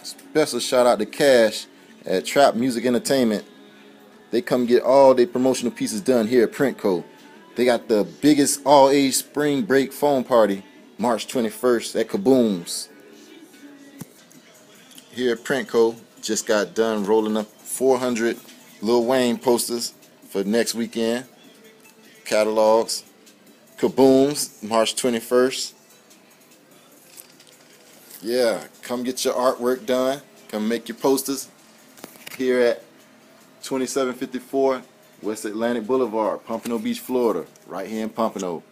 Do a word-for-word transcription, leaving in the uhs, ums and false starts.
Special shout out to Cash at Trap Music Entertainment. They come get all their promotional pieces done here at Printco. They got the biggest all-age spring break phone party March twenty-first at Kaboom's. Here at Printco, just got done rolling up four hundred Lil Wayne posters for next weekend. Catalogs. Kaboom's, March twenty-first. Yeah, come get your artwork done. Come make your posters here at twenty-seven fifty-four West Atlantic Boulevard, Pompano Beach, Florida, right here in Pompano.